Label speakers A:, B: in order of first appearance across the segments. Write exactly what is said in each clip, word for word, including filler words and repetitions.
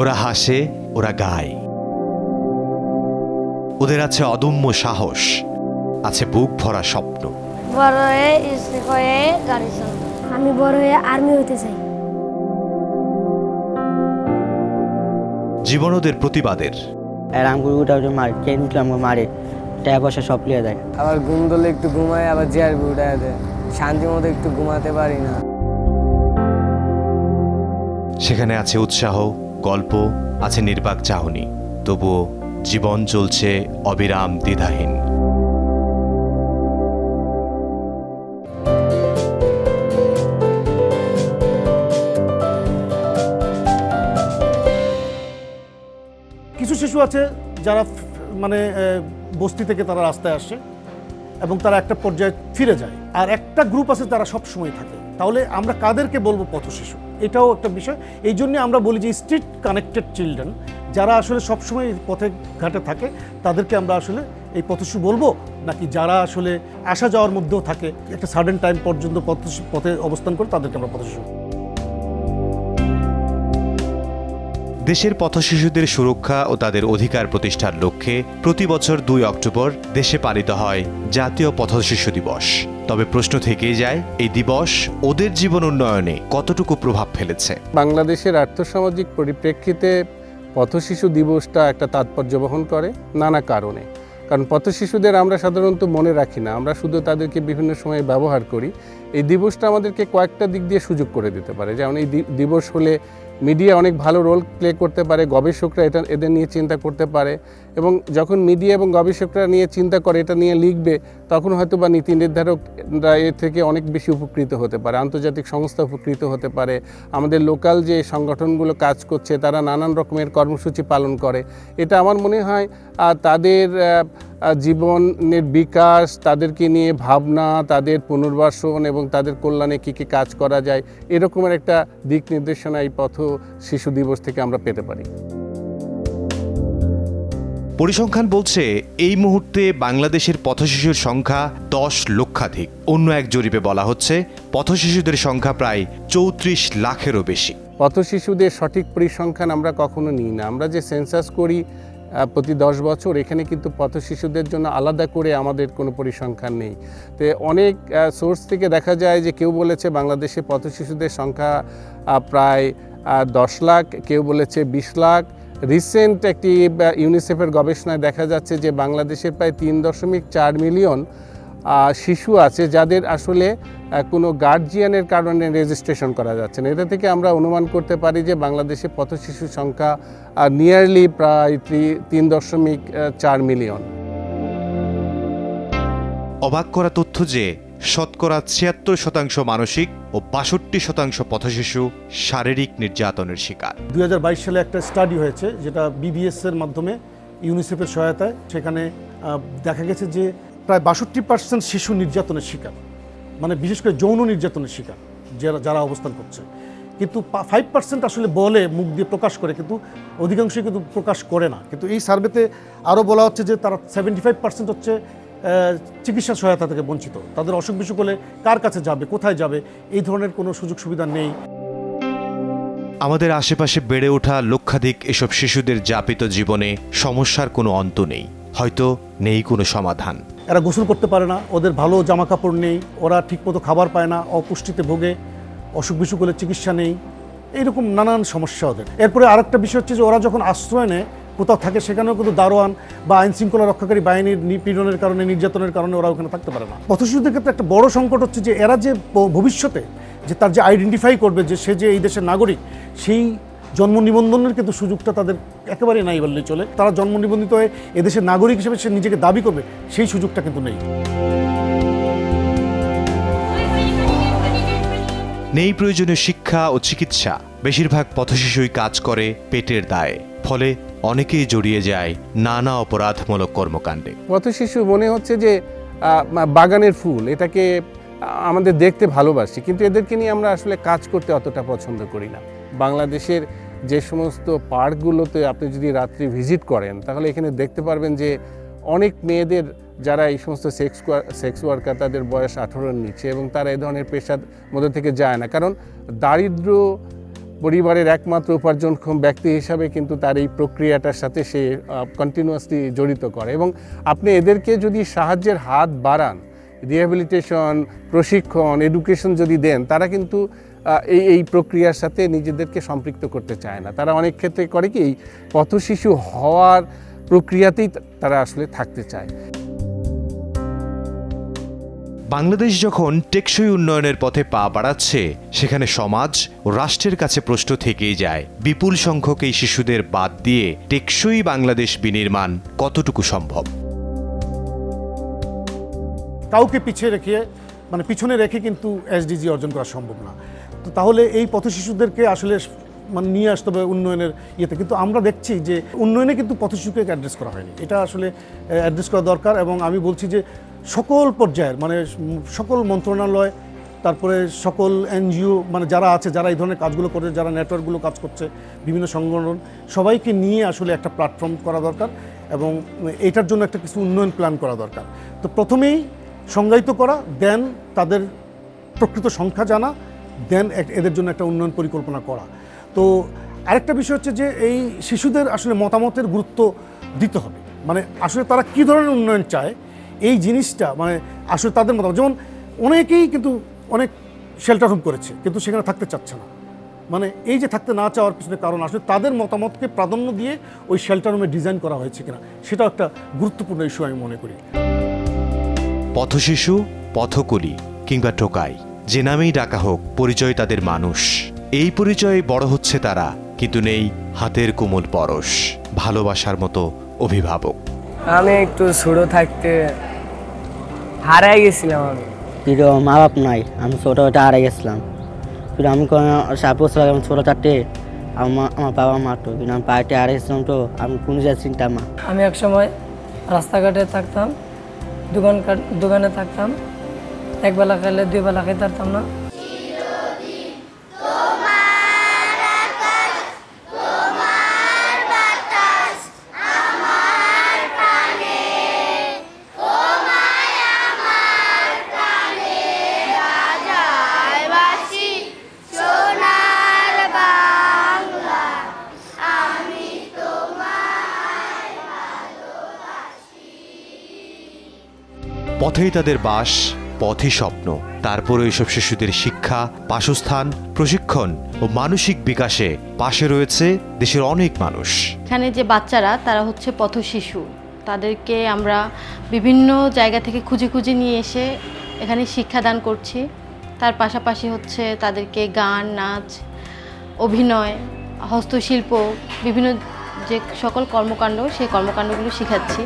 A: ওরা হাসে, ওরা গায়, ওদের আছে অদম্য সাহস, আছে বুক ভরা স্বপ্ন।
B: বড় হয়ে স্ত্রী হয়ে গাড়ি চালাবো।
C: আমি বড় হয়ে আর্মি হতে চাই।
A: জীবন ওদের প্রতিবাদের।
D: রামগুরুটা মারে ট্রেন মারে টাকা পয়সা সব লিয়ে দেয়।
E: আবার ঘুম ধরলে একটু ঘুমায়, আবার জিয়ার উঠায় দেয়। শান্তি মতো একটু ঘুমাতে পারি না।
A: সেখানে আছে উৎসাহ, গল্প, আছে নির্বাক চাহনি, তবুও জীবন চলছে অবিরাম দ্বিধাহীন।
F: কিছু শিশু আছে যারা মানে বস্তি থেকে তারা রাস্তায় আসে এবং তারা একটা পর্যায়ে ফিরে যায়, আর একটা গ্রুপ আছে তারা সব সময় থাকে। তাহলে আমরা কাদেরকে বলবো পথ শিশু? এটাও একটা বিষয়। এই জন্য আমরা বলি যে স্ট্রিট কানেক্টেড চিলড্রেন, যারা আসলে সবসময় পথে ঘাটে থাকে তাদেরকে আমরা আসলে এই পথ শিশু বলবো, নাকি যারা আসলে আসা যাওয়ার মধ্যেও থাকে একটা সার্টেন টাইম পর্যন্ত পথ পথে অবস্থান করে তাদেরকে আমরা পথ শিশু।
A: দেশের পথশিশুদের সুরক্ষা ও তাদের অধিকার প্রতিষ্ঠার লক্ষ্যে প্রতি বছর দুই অক্টোবর দেশে পালিত হয় জাতীয় পথশিশু দিবস। তবে প্রশ্ন থেকেই যায়, এই দিবস ওদের জীবন উন্নয়নে কতটুকু প্রভাব ফেলেছে?
G: বাংলাদেশের আর্থসামাজিক পরিপ্রেক্ষিতে পথশিশু দিবসটা একটা তাৎপর্য বহন করে নানা কারণে। কারণ পথশিশুদের আমরা সাধারণত মনে রাখি না, আমরা শুধু তাদেরকে বিভিন্ন সময়ে ব্যবহার করি। এই দিবসটা আমাদেরকে কয়েকটা দিক দিয়ে সুযোগ করে দিতে পারে। যেমন এই দিবস হলে মিডিয়া অনেক ভালো রোল প্লে করতে পারে, গবেষকরা এটা এদের নিয়ে চিন্তা করতে পারে, এবং যখন মিডিয়া এবং গবেষকরা নিয়ে চিন্তা করে এটা নিয়ে লিখবে, তখন হয়তো বা নীতি নির্ধারকরা এর থেকে অনেক বেশি উপকৃত হতে পারে, আন্তর্জাতিক সংস্থা উপকৃত হতে পারে, আমাদের লোকাল যে সংগঠনগুলো কাজ করছে তারা নানান রকমের কর্মসূচি পালন করে। এটা আমার মনে হয় তাদের জীবনের বিকাশ, তাদেরকে নিয়ে ভাবনা, তাদের পুনর্বাসন এবং তাদের কল্যাণে কী কী কাজ করা যায়, এরকমের একটা দিক নির্দেশনা এই পথ শিশু দিবস থেকে আমরা পেতে পারি।
A: পরিসংখ্যান বলছে এই মুহূর্তে বাংলাদেশের পথশিশুর সংখ্যা দশ লক্ষাধিক। অন্য এক জরিপে বলা হচ্ছে পথশিশুদের সংখ্যা প্রায় চৌত্রিশ লাখেরও বেশি।
G: পথশিশুদের সঠিক পরিসংখ্যান আমরা কখনো নিই না। আমরা যে সেন্সাস করি প্রতি দশ বছর, এখানে কিন্তু পথশিশুদের জন্য আলাদা করে আমাদের কোনো পরিসংখ্যান নেই। তো অনেক সোর্স থেকে দেখা যায় যে কেউ বলেছে বাংলাদেশে পথশিশুদের সংখ্যা প্রায় দশ লাখ, কেউ বলেছে বিশ লাখ। রিসেন্ট একটি ইউনিসেফের গবেষণায় দেখা যাচ্ছে যে বাংলাদেশের প্রায় তিন দশমিক চার মিলিয়ন শিশু আছে যাদের আসলে কোনো গার্জিয়ানের কারণে রেজিস্ট্রেশন করা যাচ্ছে না। এটা থেকে আমরা অনুমান করতে পারি যে বাংলাদেশে পথশিশুর সংখ্যা নিয়ারলি প্রায় তিন দশমিক চার মিলিয়ন।
A: অবাক করা তথ্য যে শতকরা ছিয়াত্তর শতাংশ মানসিক ও বাষট্টি শতাংশ পথশিশু শারীরিক নির্যাতনের শিকার।
F: দুই হাজার বাইশ সালে একটা স্টাডি হয়েছে যেটা বিবিএস এর মাধ্যমে ইউনিসেফের সহায়তায়, সেখানে দেখা গেছে যে প্রায় বাষট্টি পার্সেন্ট শিশু নির্যাতনের শিকার, মানে বিশেষ করে যৌন নির্যাতনের শিকার যারা যারা অবস্থান করছে। কিন্তু ফাইভ পার্সেন্ট আসলে বলে, মুখ দিয়ে প্রকাশ করে, কিন্তু অধিকাংশই কিন্তু প্রকাশ করে না। কিন্তু এই সার্ভেতে আরও বলা হচ্ছে যে তারা সেভেন্টি ফাইভ পার্সেন্ট হচ্ছে চিকিৎসা সহায়তা থেকে বঞ্চিত। তাদের অসুখ বিসুখ হলে কার কাছে যাবে, কোথায় যাবে, এই ধরনের কোনো সুযোগ সুবিধা নেই।
A: আমাদের আশেপাশে বেড়ে ওঠা লক্ষাধিক এসব শিশুদের যাপিত জীবনে সমস্যার কোনো অন্ত নেই, হয়তো নেই কোনো সমাধান।
F: এরা গোসল করতে পারে না, ওদের ভালো জামা কাপড় নেই, ওরা ঠিকমতো খাবার পায় না, অপুষ্টিতে ভোগে, অসুখ বিসুখ হলে চিকিৎসা নেই, এইরকম নানান সমস্যা ওদের। এরপরে আরেকটা বিষয় হচ্ছে যে ওরা যখন আশ্রয় নেয় কোথাও থাকে, সেখানেও কিন্তু দারোয়ান বা আইন শৃঙ্খলা রক্ষাকারী বাহিনীর নিপীড়নের কারণে, নির্যাতনের কারণে ওরা ওখানে থাকতে পারে না। পথশিশুদের ক্ষেত্রে একটা বড় সংকট হচ্ছে যে এরা যে ভবিষ্যতে যে তার যে আইডেন্টিফাই করবে যে সে যে এই দেশের নাগরিক, সেই জন্ম নিবন্ধনের কিন্তু সুযোগটা তাদের একেবারেই নাই বললেই চলে। তারা জন্ম নিবন্ধিত হয়ে এদেশের নাগরিক হিসেবে সে নিজেকে দাবি করবে, সেই সুযোগটা কিন্তু নেই।
A: নেই প্রয়োজনীয় শিক্ষা ও চিকিৎসা। বেশিরভাগ পথশিশুই কাজ করে পেটের দায়ে, ফলে অনেকেই জড়িয়ে যায় নানা অপরাধমূলক কর্মকাণ্ডে।
G: পথশিশু মনে হচ্ছে যে বাগানের ফুল, এটাকে আমাদের দেখতে ভালোবাসি, কিন্তু এদেরকে নিয়ে আমরা আসলে কাজ করতে অতটা পছন্দ করি না। বাংলাদেশের যে সমস্ত পার্কগুলোতে আপনি যদি রাত্রি ভিজিট করেন, তাহলে এখানে দেখতে পারবেন যে অনেক মেয়েদের যারা এই সমস্ত সেক্স সেক্স ওয়ার্কার, তাদের বয়স আঠারোর নিচে, এবং তারা এই ধরনের পেশার মধ্যে থেকে যায় না। কারণ দারিদ্র পরিবারের একমাত্র উপার্জনক্ষম ব্যক্তি হিসাবে কিন্তু তার এই প্রক্রিয়াটার সাথে সে কন্টিনিউয়াসলি জড়িত করে। এবং আপনি এদেরকে যদি সাহায্যের হাত বাড়ান, রিহ্যাবিলিটেশন, প্রশিক্ষণ, এডুকেশন যদি দেন, তারা কিন্তু এই এই প্রক্রিয়ার সাথে নিজেদেরকে সম্পৃক্ত করতে চায় না। তারা অনেক ক্ষেত্রে করে কি এই পথশিশু হওয়ার প্রক্রিয়াতেই তারা আসলে থাকতে চায়।
A: বাংলাদেশ যখন টেকসই উন্নয়নের পথে পা বাড়াচ্ছে, সেখানে সমাজ ও রাষ্ট্রের কাছে প্রশ্ন থেকেই যায়, বিপুল সংখ্যক এই শিশুদের বাদ দিয়ে টেকসই বাংলাদেশ বিনির্মাণ কতটুকু সম্ভব।
F: কাউকে পিছিয়ে রেখে মানে পিছনে রেখে কিন্তু এসডিজি অর্জন করা সম্ভব না। তো তাহলে এই পথশিশুদেরকে আসলে মানে নিয়ে আসতে হবে উন্নয়নের ইয়েতে। কিন্তু আমরা দেখছি যে উন্নয়নে কিন্তু পথশিশুকে অ্যাড্রেস করা হয়নি, এটা আসলে অ্যাড্রেস করা দরকার। এবং আমি বলছি যে সকল পর্যায়ের মানে সকল মন্ত্রণালয়, তারপরে সকল এনজিও মানে যারা আছে, যারা এই ধরনের কাজগুলো করে, যারা নেটওয়ার্কগুলো কাজ করছে, বিভিন্ন সংগঠন, সবাইকে নিয়ে আসলে একটা প্ল্যাটফর্ম করা দরকার এবং এটার জন্য একটা কিছু উন্নয়ন প্ল্যান করা দরকার। তো প্রথমেই সংজ্ঞায়িত করা, দেন তাদের প্রকৃত সংখ্যা জানা, দেন এদের জন্য একটা উন্নয়ন পরিকল্পনা করা। তো আরেকটা বিষয় হচ্ছে যে এই শিশুদের আসলে মতামতের গুরুত্ব দিতে হবে। মানে আসলে তারা কী ধরনের উন্নয়ন চায় এই জিনিসটা মানে আসলে তাদের মতামত। যেমন অনেকেই কিন্তু অনেক শেল্টার হোম করেছে কিন্তু সেখানে থাকতে চাচ্ছে না। মানে এই যে থাকতে না চাওয়ার পিছনে কারণ আসলে তাদের মতামতকে প্রাধান্য দিয়ে ওই শেল্টার হোমে ডিজাইন করা হয়েছে কিনা, সেটাও একটা গুরুত্বপূর্ণ ইস্যু আমি মনে করি।
A: পথশিশু, পথকুলি কিংবা টোকাই, যে নামেই ডাকা হোক, পরিচয় তাদের মানুষ। এই পরিচয়ে বড় হচ্ছে তারা, কিন্তু নেই হাতের কোমল পরশ, ভালোবাসার মতো অভিভাবক।
E: আমি একটু ছোট থাকতে হারাই গেছিলাম। আমি
D: কিন্তু মা বাপ নাই, আমি ছোটোটা হারাই গেছিলাম। কিন্তু আমি সাত বছর আগে আমি ছোটো চারটে আমার আমার বাবা মারতো, কিন্তু আমি পায়েতে হারাই গেছিলাম। তো আমি কোনো যা চিন্তা মা।
H: আমি এক সময় রাস্তাঘাটে থাকতাম, দোকান দোকানে থাকতাম, একবেলা খেলে দুই বেলা খেতে পারতাম না।
A: পথেই তাদের বাস, পথই স্বপ্ন। তারপরে এইসব শিশুদের শিক্ষা, বাসস্থান, প্রশিক্ষণ ও মানসিক বিকাশে পাশে রয়েছে দেশের অনেক মানুষ।
I: এখানে যে বাচ্চারা তারা হচ্ছে পথশিশু, তাদেরকে আমরা বিভিন্ন জায়গা থেকে খুঁজে খুঁজে নিয়ে এসে এখানে শিক্ষাদান করছি। তার পাশাপাশি হচ্ছে তাদেরকে গান, নাচ, অভিনয়, হস্তশিল্প, বিভিন্ন যে সকল কর্মকাণ্ড, সেই কর্মকাণ্ডগুলো শেখাচ্ছি।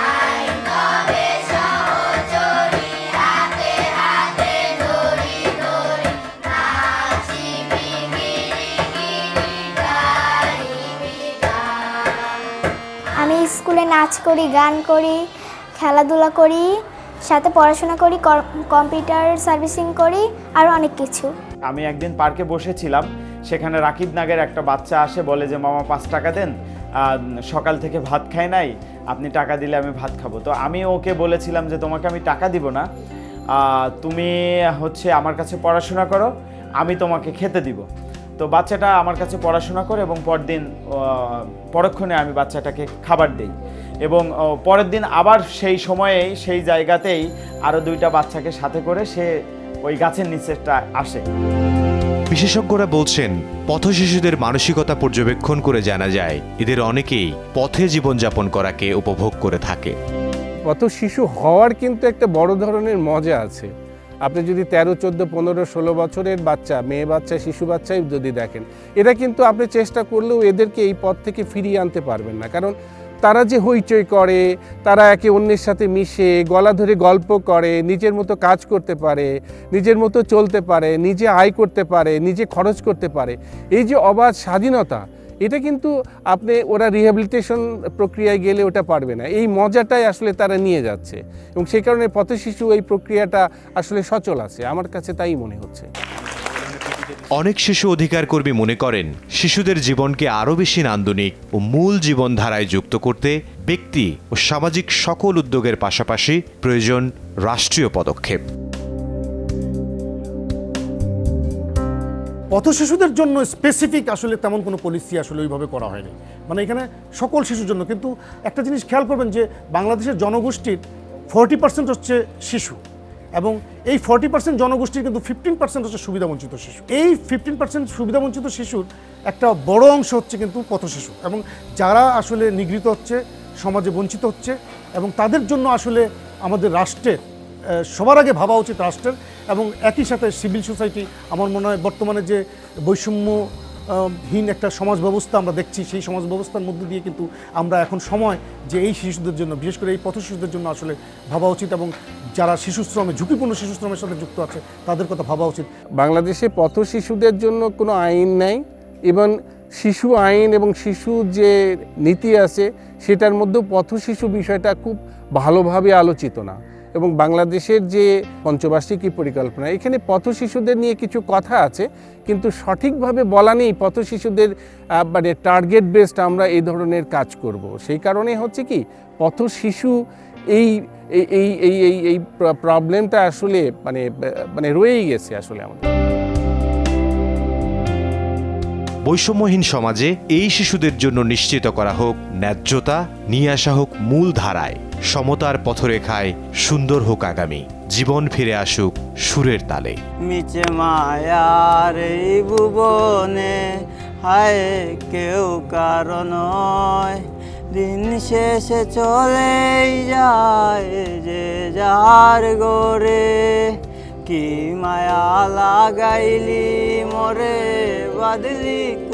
C: আমি স্কুলে নাচ করি, গান করি, খেলাধুলা করি, সাথে পড়াশোনা করি, কম্পিউটার সার্ভিসিং করি, আর অনেক কিছু।
J: আমি একদিন পার্কে বসেছিলাম, সেখানে রাকিব নাগের একটা বাচ্চা আসে, বলে যে মামা পাঁচ টাকা দেন, সকাল থেকে ভাত খাই নাই, আপনি টাকা দিলে আমি ভাত খাবো। তো আমি ওকে বলেছিলাম যে তোমাকে আমি টাকা দিব না, তুমি হচ্ছে আমার কাছে পড়াশোনা করো, আমি তোমাকে খেতে দিব। তো বাচ্চাটা আমার কাছে পড়াশোনা করে এবং পরদিন পরক্ষণে আমি বাচ্চাটাকে খাবার দেই এবং পরের দিন আবার সেই সময়েই সেই জায়গাতেই আরও দুইটা বাচ্চাকে সাথে করে সে ওই গাছের নিচেটা আসে।
A: বিশেষজ্ঞরা বলছেন, পথশিশুদের মানসিকতা পর্যবেক্ষণ করে জানা যায় এদের অনেকেই পথে জীবনযাপন করাকে উপভোগ করে থাকে।
G: পথশিশু হওয়ার কিন্তু একটা বড় ধরনের মজা আছে। আপনি যদি তেরো চোদ্দ পনেরো ষোলো বছরের বাচ্চা, মেয়ে বাচ্চা, শিশু বাচ্চাই যদি দেখেন, এরা কিন্তু আপনি চেষ্টা করলেও এদেরকে এই পথ থেকে ফিরিয়ে আনতে পারবেন না। কারণ তারা যে হইচই করে, তারা একে অন্যের সাথে মিশে গলা ধরে গল্প করে, নিজের মতো কাজ করতে পারে, নিজের মতো চলতে পারে, নিজে আয় করতে পারে, নিজে খরচ করতে পারে, এই যে অবাধ স্বাধীনতা, এটা কিন্তু আপনি ওরা রিহ্যাবিলিটেশন প্রক্রিয়ায় গেলে ওটা পারবে না। এই মজাটাই আসলে তারা নিয়ে যাচ্ছে এবং সেই কারণে পথশিশু এই প্রক্রিয়াটা আসলে সচল আছে, আমার কাছে তাই মনে হচ্ছে।
A: অনেক শিশু অধিকার কর্মী মনে করেন, শিশুদের জীবনকে আরও বেশি নান্দনিক ও মূল জীবনধারায় যুক্ত করতে ব্যক্তি ও সামাজিক সকল উদ্যোগের পাশাপাশি প্রয়োজন রাষ্ট্রীয় পদক্ষেপ।
F: পথ শিশুদের জন্য স্পেসিফিক আসলে তেমন কোনো পলিসি আসলে ওইভাবে করা হয়নি, মানে এখানে সকল শিশুর জন্য। কিন্তু একটা জিনিস খেয়াল করবেন যে বাংলাদেশের জনগোষ্ঠীর ফর্টি পার্সেন্ট হচ্ছে শিশু, এবং এই ফর্টি পার্সেন্ট জনগোষ্ঠীর কিন্তু ফিফটিন পার্সেন্ট হচ্ছে সুবিধাবঞ্চিত শিশু। এই ফিফটিন পার্সেন্ট সুবিধাবঞ্চিত শিশুর একটা বড় অংশ হচ্ছে কিন্তু পথ শিশু, এবং যারা আসলে নিগৃহীত হচ্ছে, সমাজে বঞ্চিত হচ্ছে, এবং তাদের জন্য আসলে আমাদের রাষ্ট্রের সবার আগে ভাবা উচিত রাষ্ট্রের, এবং একই সাথে সিভিল সোসাইটি। আমার মনে হয় বর্তমানে যে বৈষম্যহীন একটা সমাজ ব্যবস্থা আমরা দেখছি, সেই সমাজ ব্যবস্থার মধ্যে দিয়ে কিন্তু আমরা এখন সময় যে এই শিশুদের জন্য, বিশেষ করে এই পথ শিশুদের জন্য আসলে ভাবা উচিত, এবং যারা শিশু শ্রমে, ঝুঁকিপূর্ণ শিশু শ্রমের সাথে যুক্ত আছে তাদের কথা ভাবা উচিত।
G: বাংলাদেশে পথ শিশুদের জন্য কোনো আইন নাই, এবং শিশু আইন এবং শিশু যে নীতি আছে সেটার মধ্যেও পথ শিশু বিষয়টা খুব ভালোভাবে আলোচিত না। এবং বাংলাদেশের যে পঞ্চবার্ষিকী পরিকল্পনা, এখানে পথ শিশুদের নিয়ে কিছু কথা আছে, কিন্তু সঠিকভাবে বলা নেই পথ শিশুদের মানে টার্গেট বেসড আমরা এই ধরনের কাজ করব। সেই কারণে হচ্ছে কি পথ শিশু এই এই এই এই এই প্রবলেমটা আসলে মানে মানে রয়েই গেছে আসলে আমাদের।
A: বৈষম্যহীন সমাজে এই শিশুদের জন্য নিশ্চিত করা হোক ন্যায্যতা, নিয়ে আসা হোক মূল ধারায়, সমতার পথরেখায় সুন্দর হোক আগামী, জীবন ফিরে আসুক সুরের তালে।
K: মিছে মায়ার এই ভুবনে হায় কেউ কারণ নয়, দিন শেষে চলেই যায় যে যার গরে। কি মায়া লাগাইলি মোরে বাদলি